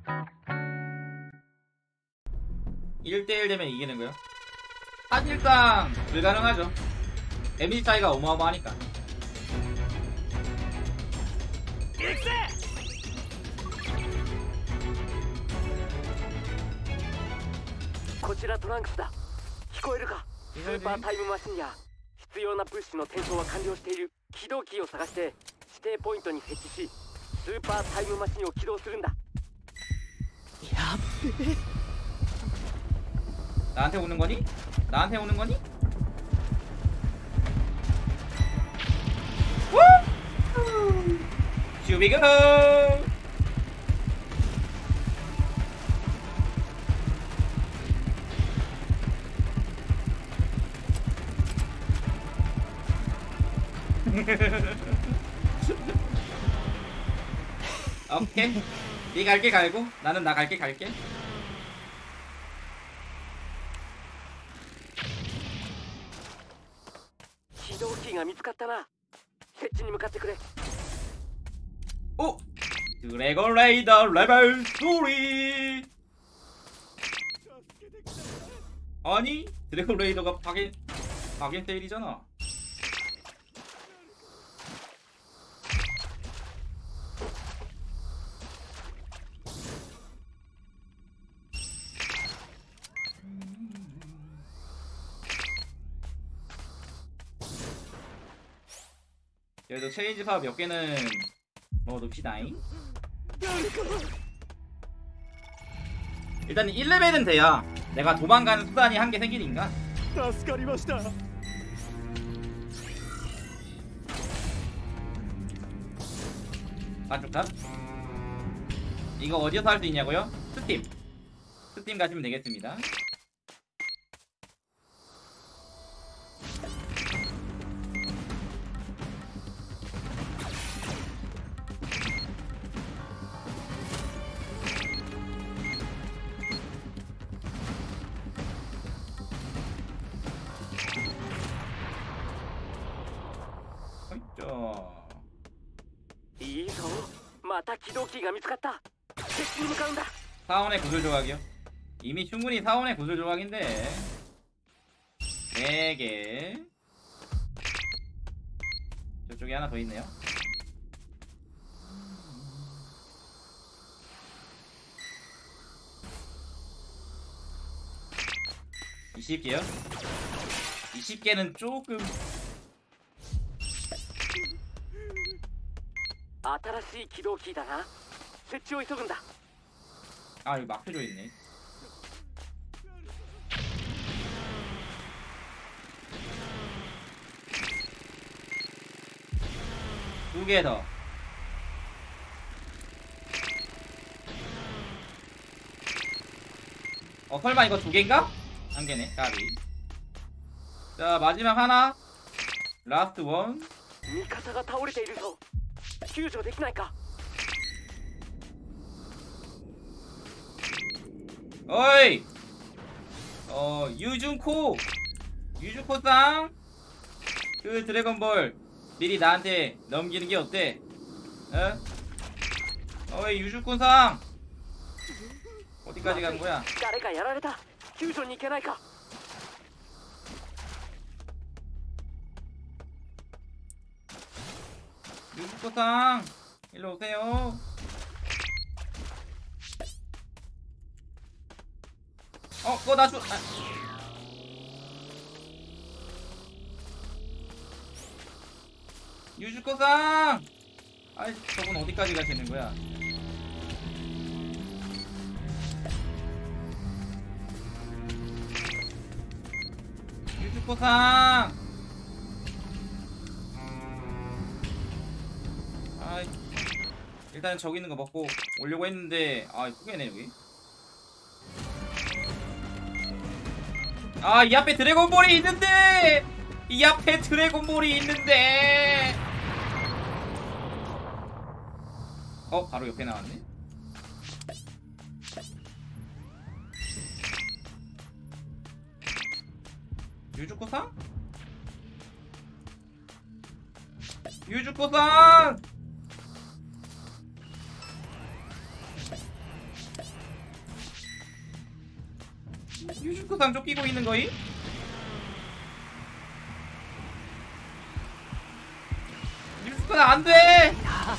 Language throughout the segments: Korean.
1대1 되면 이기는 거요? 사실상 불가능하죠. 데미지 차이가 어마어마하니까. こちらトランクスだ。聞こえるか？スーパータイムマシンや必要な物資の転送は完了している。起動キーを探して指定ポイントに設置し、スーパータイムマシンを起動するんだ。 やっべえ。 나한테 오는 거니? 나한테 오는 거니? 슈비그 오케이. 니 갈게 갈고 나는 나 갈게 갈게. 起動キーが見つかったな。設置に向かってくれ。 오! 드래곤 레이더 레벨 3! 아니? 드래곤 레이더가 박인 세일이잖아. 그래도 체인지 파워 몇 개는 넣어둡시다잉. 일단 1레벨은 돼야 내가 도망가는 수단이 한 개 생기니까. 助かりました。 아 좋다. 이거 어디서 할 수 있냐고요? 스팀 가시면 되겠습니다. 자. いいぞ。また起動キーが見つかった。設置に向かうんだ。 사원의 구슬 조각이요? 이미 충분히 사원의 구슬 조각인데 4개. 저쪽에 하나 더 있네요. (20개요) 20개는 조금 新しい起動キーだな。設置を急ぐんだ。 아 이거 막혀져 있네. 두 개 더. 설마 이거 두 개인가? 한 개네. 까비. 자 마지막 하나. 라스트 원. 味方が倒れているぞ。救助できないか。 어이! 유준코상! 그 드래곤볼 미리 나한테 넘기는 게 어때? 어이, 유준코상! 어디까지 간 거야? 誰かやられた。救助に行けないか。 유준코상! 일로 오세요. 그거 나 유주코상! 아이, 저분 어디까지 가시는 거야? 유주코상! 아이, 일단 저기 있는 거 먹고 오려고 했는데, 아, 후회네, 여기. 아, 이 앞에 드래곤볼이 있는데! 이 앞에 드래곤볼이 있는데! 바로 옆에 나왔네? 유주코상? 유주코상! 유주쿠상 쫓기고 있는 거임? 유주쿠상 안돼!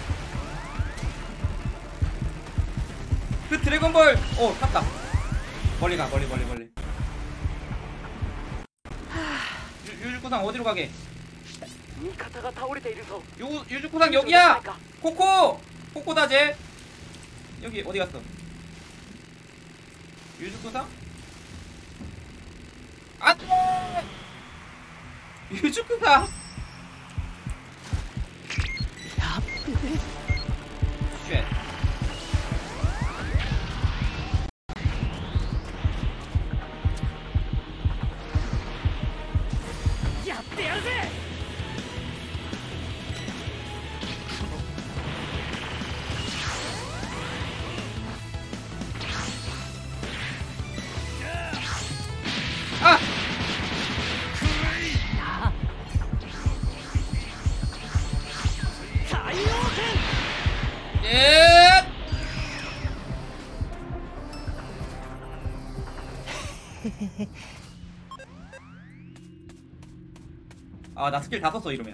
그 드래곤볼! 오 탔다. 멀리 가 멀리. 유주쿠상 어디로 가게? 味方が倒れているぞ 유주쿠상 여기야! 코코다 쟤! 여기 어디 갔어? 유주쿠상? 안돼! 유주쿠상! やっべえ 쉣. やってやるぜ 아! 太陽剣 예! 아, 나 스킬 다 썼어, 이러면.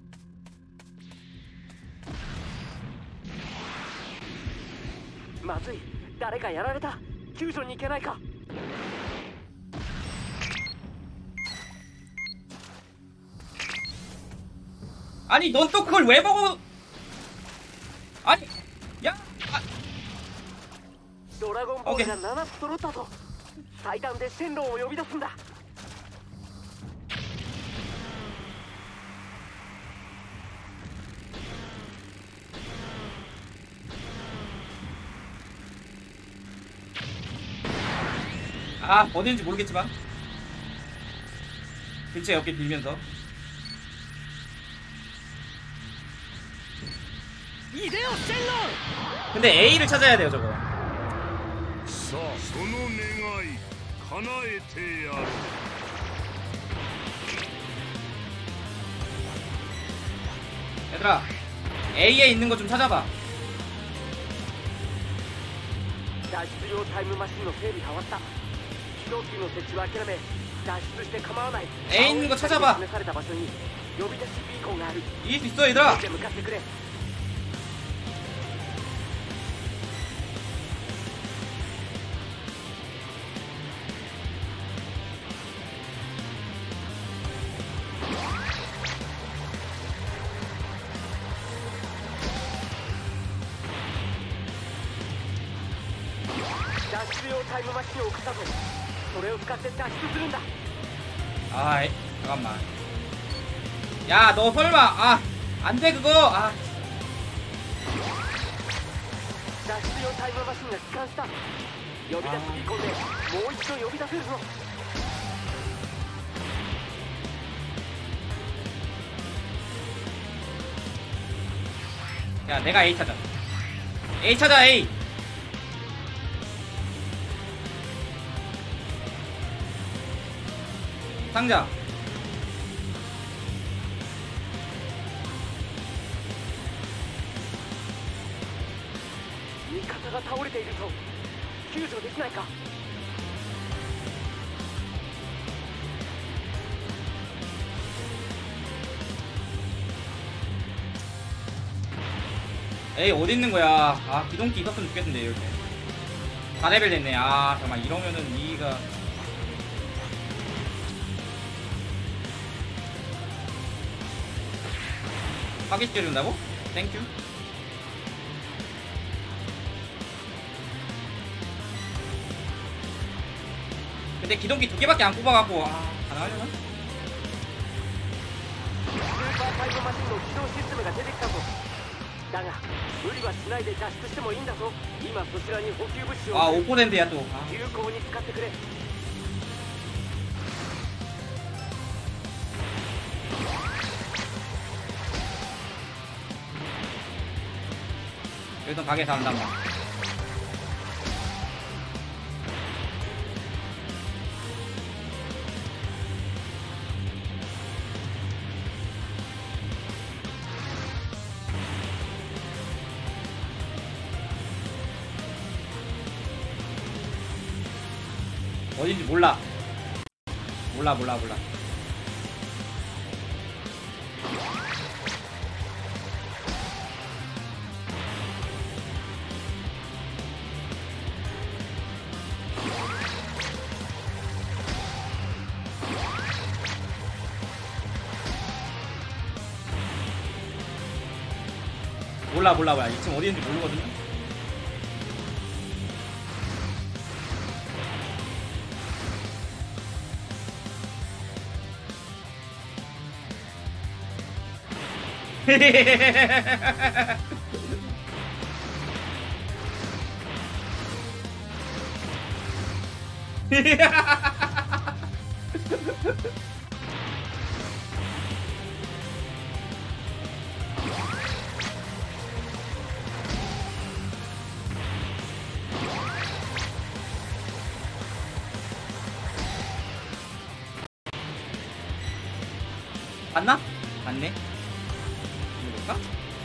まずい誰かやられた救助に行けないか 아니, 넌 또 그걸 왜 먹어? 아니, 야! 아, ドラゴンボールが7つ揃ったぞ祭壇でシェンロンを呼び出すんだ 아, 어딘지 모르겠지만. 근처에 어깨 빌면서. いでよシェンロン 근데 A를 찾아야 돼요, 저거. さあその願い叶えてやる 얘들아, A에 있는 거 좀 찾아봐. 脱出用タイムマシンの整備が終わった起動機の設置は諦め脱出して構わない A 있는 거 찾아봐. 示された場所に呼び出しビーコンがある 이길 수 있어, 얘들아. で向かってくれ 脱出用タイムマシンを送ったぞそれを使って脱出するんだ 아이, 잠깐만. 야, 너 설마, 아, 안 돼, 그거. 아, 脱出用タイムマシンが帰還した呼び出しビーコンでもう一度呼び出せるぞ 야, 내가 A 찾아. A 찾아, A. 상자. 味方が倒れているぞ救助できないか 에이, 어디 있는 거야? 아, 기동기 있었으면 좋겠는데, 이렇게. 4레벨 됐네. 아, 잠깐만, 이러면은 2가. 파괴시켜준다고? 땡큐. 근데 기동기 2개밖에 안 뽑아갖고, 아, 가능하려나? スーパータイムマシンの起動システムが出てきたぞだが無理はしないで脱出してもいいんだぞ今そちらに補給物資を 아, 5%야 또. 아. 有効に使ってくれ 여기서 가게 잘한단 말. 어딘지 몰라. 몰라. 몰라. 2층 어디 있는지 모르거든요. 봤나? 봤네. 이거 볼까?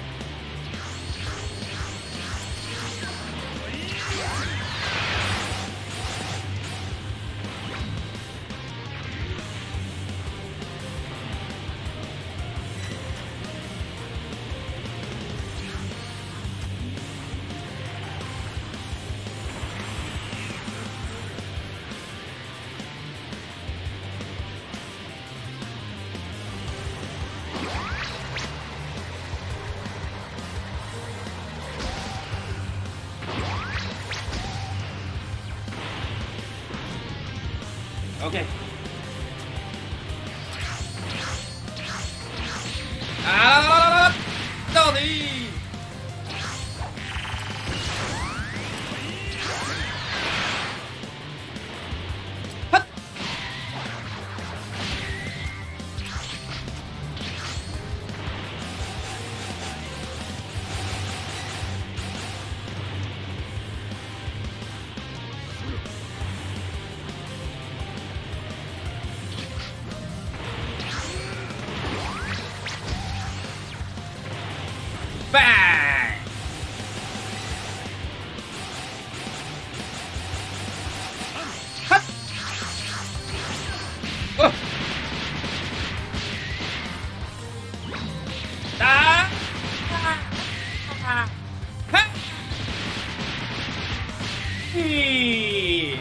오케이. 저기. 핫. 빵! 핫! 아! 핫! 히!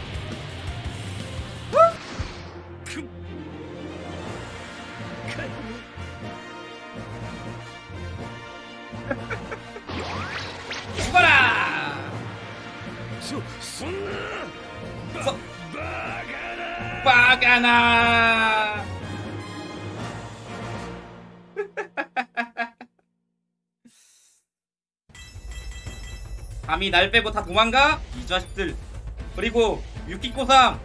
죽어라! 빠가나! 감히 날 빼고 다 도망가? 이 자식들. 그리고 유키코상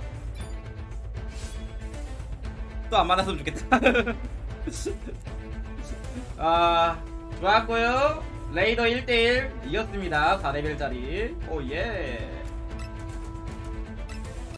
또 안 만났으면 좋겠다. 아, 좋았고요. 레이더 1대1 이겼습니다. 4레벨짜리. 오예.